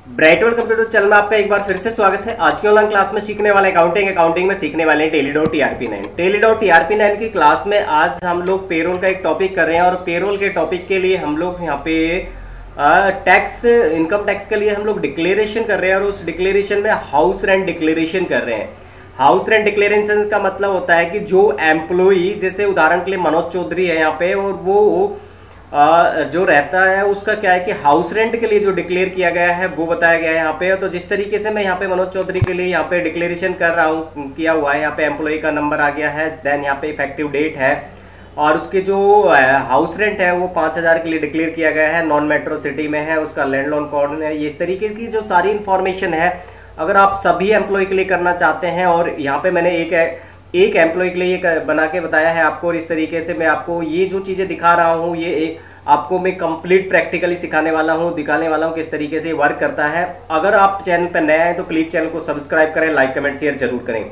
ब्राइटवर्ल्ड computer channel में आपका एक बार फिर से स्वागत है। आज की ऑनलाइन क्लास में सीखने वाले अकाउंटिंग में सीखने वाले हैं Tally.TRP9। Tally.TRP9 की क्लास में आज हम लोग पेरोल का एक टॉपिक कर रहे हैं और पेरोल के टॉपिक के लिए हम लोग यहाँ पे इनकम टैक्स के लिए हम लोग डिक्लेरेशन कर रहे हैं और उस डिक्लेरेशन में हाउस रेंट डिक्लेरेशन कर रहे हैं। हाउस रेंट डिक्लेरेशन का मतलब होता है कि जो एम्प्लॉई, जैसे उदाहरण के लिए मनोज चौधरी है यहाँ पे, और वो जो रहता है उसका क्या है कि हाउस रेंट के लिए जो डिक्लेयर किया गया है वो बताया गया है यहाँ पे। तो जिस तरीके से मैं यहाँ पे मनोज चौधरी के लिए यहाँ पे डिक्लेरेशन कर रहा हूँ, किया हुआ है, यहाँ पे एम्प्लॉय का नंबर आ गया है, देन यहाँ पे इफेक्टिव डेट है और उसके जो हाउस रेंट है वो 5000 के लिए डिक्लेयर किया गया है, नॉन मेट्रो सिटी में है, उसका लैंड लोन कौन है, ये इस तरीके की जो सारी इन्फॉर्मेशन है अगर आप सभी एम्प्लॉय के लिए करना चाहते हैं। और यहाँ पे मैंने एक एम्प्लॉय के लिए ये बना के बताया है आपको, और इस तरीके से मैं आपको ये जो चीज़ें दिखा रहा हूँ ये आपको मैं कंप्लीट प्रैक्टिकली सिखाने वाला हूँ, दिखाने वाला हूँ किस तरीके से वर्क करता है। अगर आप चैनल पर नए हैं तो प्लीज़ चैनल को सब्सक्राइब करें, लाइक कमेंट शेयर जरूर करें।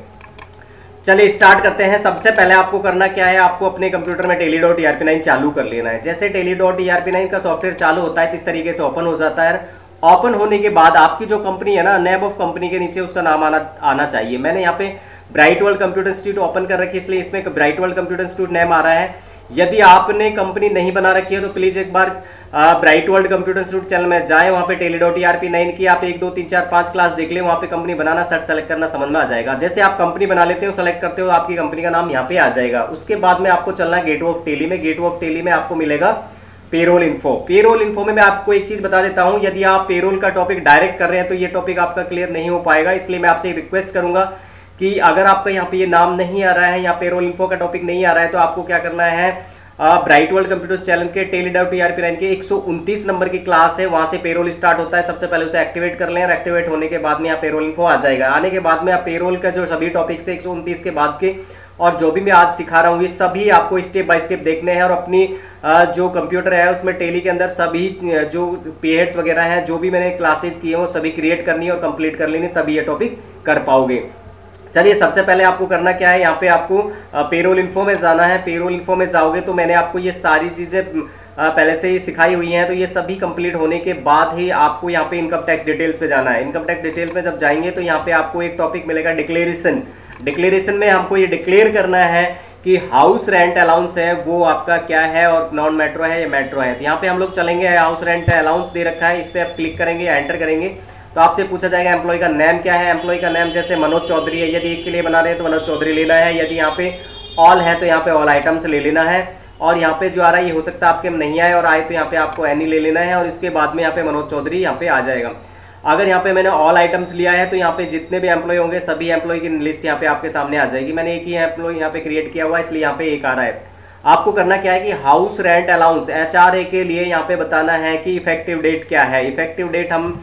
चलिए स्टार्ट करते हैं। सबसे पहले आपको करना क्या है, आपको अपने कंप्यूटर में Tally.TRP9 चालू कर लेना है। जैसे Tally.TRP9 का सॉफ्टवेयर चालू होता है इस तरीके से ओपन हो जाता है। ओपन होने के बाद आपकी जो कंपनी है ना, नेम ऑफ कंपनी के नीचे उसका नाम आना चाहिए। मैंने यहाँ पे ब्राइटवर्ल्ड कंप्यूटर इंस्टीट्यूट ओपन कर रखी है, इसलिए इसमें ब्राइटवर्ल्ड कंप्यूटर इंस्टीट्यूट नेम आ रहा है। यदि आपने कंपनी नहीं बना रखी है तो प्लीज एक बार ब्राइटवर्ल्ड कंप्यूटर इंस्टीट्यूट चैनल में जाएं, वहां पे Tally.TRP9 की आप 1 2 3 4 5 क्लास देख लें, वहां पे कंपनी बनाना सर्च सेलेक्ट करना समझ में आ जाएगा। जैसे आप कंपनी बना लेते हो, सेलेक्ट करते हो, आपकी कंपनी का नाम यहाँ पे आ जाएगा। उसके बाद में आपको चलना है गेटवे ऑफ टेली में। गेटवे ऑफ टेली में आपको मिलेगा पेरोल इन्फो। पेरोल इन्फो में मैं आपको एक चीज बता देता हूं, यदि आप पेरोल का टॉपिक डायरेक्ट कर रहे हैं तो ये टॉपिक आपका क्लियर नहीं हो पाएगा, इसलिए मैं आपसे रिक्वेस्ट करूंगा कि अगर आपका यहाँ पे ये नाम नहीं आ रहा है या पेरोल इन्फो का टॉपिक नहीं आ रहा है तो आपको क्या करना है, ब्राइटवर्ल्ड कंप्यूटर चैनल के Tally.TRP9 के 129 नंबर की क्लास है, वहां से पेरोल स्टार्ट होता है। सबसे पहले उसे एक्टिवेट कर लें और एक्टिवेट होने के बाद में यहाँ पेरोल इन्फो आ जाएगा। आने के बाद में आप पेरोल का जो सभी टॉपिक से 129 के बाद के और जो भी मैं आज सिखा रहा हूँ ये सभी आपको स्टेप बाय स्टेप देखने हैं और अपनी जो कंप्यूटर है उसमें टेली के अंदर सभी जो पीरियड्स वगैरह हैं, जो भी मैंने क्लासेज की है वो सभी क्रिएट करनी है और कंप्लीट कर लेनी, तभी ये टॉपिक कर पाओगे। चलिए सबसे पहले आपको करना क्या है, यहाँ पे आपको पेरोल इन्फो में जाना है। पेरोल इन्फो में जाओगे तो मैंने आपको ये सारी चीज़ें पहले से ही सिखाई हुई हैं, तो ये सभी कंप्लीट होने के बाद ही आपको यहाँ पे इनकम टैक्स डिटेल्स पे जाना है। इनकम टैक्स डिटेल्स में जब जाएंगे तो यहाँ पे आपको एक टॉपिक मिलेगा डिक्लेरेशन। डिक्लेरेशन में हमको ये डिक्लेयर करना है कि हाउस रेंट अलाउंस है वो आपका क्या है और नॉन मेट्रो है या मेट्रो है। तो यहाँ पे हम लोग चलेंगे, हाउस रेंट अलाउंस दे रखा है, इस पर आप क्लिक करेंगे, एंटर करेंगे तो आपसे पूछा जाएगा एम्प्लॉय का नेम क्या है। एम्प्लॉय का नेम जैसे मनोज चौधरी है, यदि एक के लिए बना रहे हैं तो मनोज चौधरी लेना है। यदि यहाँ पे ऑल है तो यहाँ पे ऑल आइटम्स ले लेना है। और यहाँ पे जो आ रहा है ये हो सकता है आपके नहीं आए और आए तो यहाँ पे आपको एनी ले लेना है और इसके बाद में यहाँ पे मनोज चौधरी यहाँ पे आ जाएगा। अगर यहाँ पे मैंने ऑल आइटम्स लिया है तो यहाँ पे जितने भी एम्प्लॉय होंगे सभी एम्प्लॉय की लिस्ट यहाँ पे आपके सामने आ जाएगी। मैंने एक ही एम्प्लॉय यहाँ पे क्रिएट किया हुआ है इसलिए यहाँ पे एक आ रहा है। आपको करना क्या है कि हाउस रेंट अलाउंस HRA के लिए यहाँ पे बताना है कि इफेक्टिव डेट क्या है। इफेक्टिव डेट हम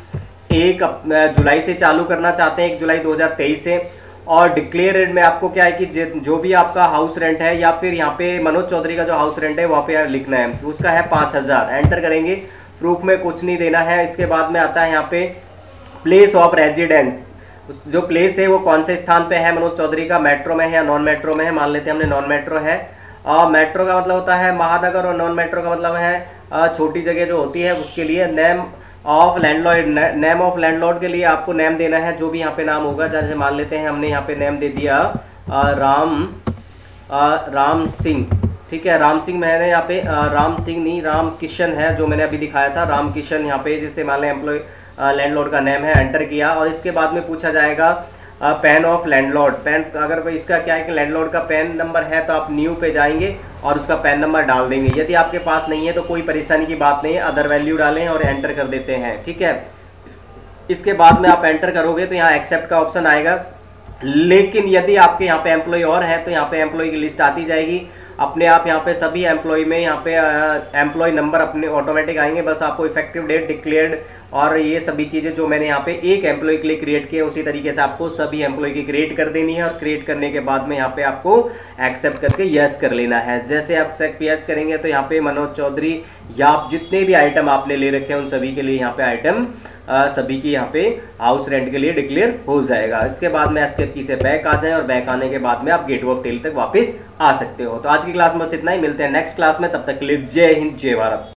1 जुलाई से चालू करना चाहते हैं, 1 जुलाई 2023 से। और डिक्लेयर रेट में आपको क्या है कि जो भी आपका हाउस रेंट है या फिर यहाँ पे मनोज चौधरी का जो हाउस रेंट है वहाँ पे लिखना है, उसका है 5000। एंटर करेंगे, प्रूफ में कुछ नहीं देना है। इसके बाद में आता है यहाँ पे प्लेस ऑफ रेजिडेंस। जो प्लेस है वो कौन से स्थान पे है मनोज चौधरी का, मेट्रो में है या नॉन मेट्रो में है। मान लेते हैं हमने नॉन मेट्रो है। मेट्रो का मतलब होता है महानगर और नॉन मेट्रो का मतलब है छोटी जगह जो होती है उसके लिए। Name of landlord, name of landlord के लिए आपको नेम देना है, जो भी यहाँ पे नाम होगा। जैसे मान लेते हैं हमने यहाँ पे नेम दे दिया राम सिंह, ठीक है। राम सिंह मैंने यहाँ पे राम सिंह नहीं, राम किशन है जो मैंने अभी दिखाया था, राम किशन यहाँ पे। जैसे मान लें एम्प्लॉय लैंडलॉर्ड का नेम है, एंटर किया और इसके बाद में पूछा जाएगा पैन ऑफ लैंडलॉर्ड। पैन अगर इसका क्या है कि लैंडलॉर्ड का पैन नंबर है तो आप न्यू पे जाएंगे और उसका पैन नंबर डाल देंगे। यदि आपके पास नहीं है तो कोई परेशानी की बात नहीं है, अदर वैल्यू डालें और एंटर कर देते हैं, ठीक है। इसके बाद में आप एंटर करोगे तो यहाँ एक्सेप्ट का ऑप्शन आएगा। लेकिन यदि आपके यहाँ पे एम्प्लॉय और है तो यहाँ पे एम्प्लॉय की लिस्ट आती जाएगी अपने आप। यहाँ पे सभी एम्प्लॉय में यहाँ पे एम्प्लॉय नंबर अपने ऑटोमेटिक आएंगे। बस आपको इफेक्टिव डेट, डिक्लेयर्ड और ये सभी चीज़ें जो मैंने यहाँ पे एक एम्प्लॉय के लिए क्रिएट किए उसी तरीके से आपको सभी एम्प्लॉय की क्रिएट कर देनी है। और क्रिएट करने के बाद में यहाँ पे आपको एक्सेप्ट करके यस कर लेना है। जैसे आप एक्सेप्ट यस करेंगे तो यहाँ पे मनोज चौधरी या जितने भी आइटम आपने ले रखे हैं उन सभी के लिए यहाँ पे आइटम सभी की यहाँ पे हाउस रेंट के लिए डिक्लेयर हो जाएगा। इसके बाद में एस्केप की से बैक आ जाए और बैक आने के बाद में आप गेटवे ऑफ टेली तक वापस आ सकते हो। तो आज की क्लास में बस इतना ही, मिलते हैं नेक्स्ट क्लास में, तब तक के लिए जय हिंद जय भारत।